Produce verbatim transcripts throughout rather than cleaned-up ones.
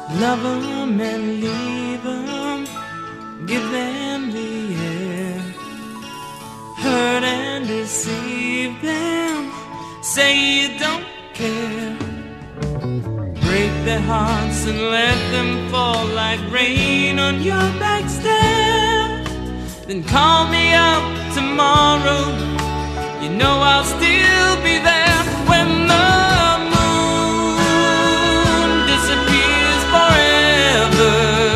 Love 'em and leave 'em, give them the air. Hurt and deceive them, say you don't care. Break their hearts and let them fall like rain on your back step. Then call me up tomorrow, you know I'll still be there. When the moon disappears forever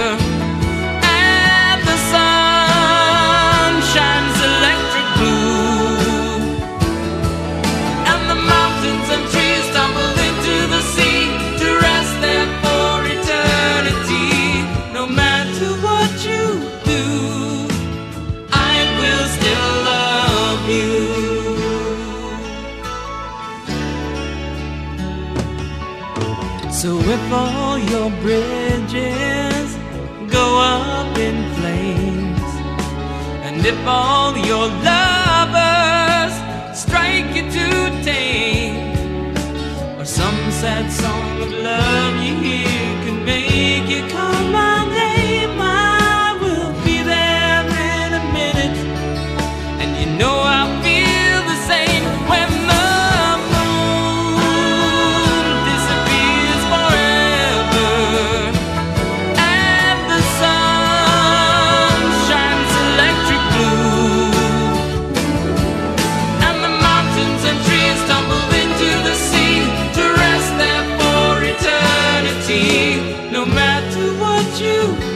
and the sun shines electric blue, and the mountains and trees tumble into the sea to rest there for eternity. No matter what you do, I will still love you. So if all your bridges go up in flames, and if all your lovers strike you to tame, or some sad song of love you hear can make you call my name, I will be there in a minute, and you know I'll feel the same. When the moon disappears forever and the sun shines electric blue, and the mountains and trees tumble into the sea to rest there for eternity. No matter what you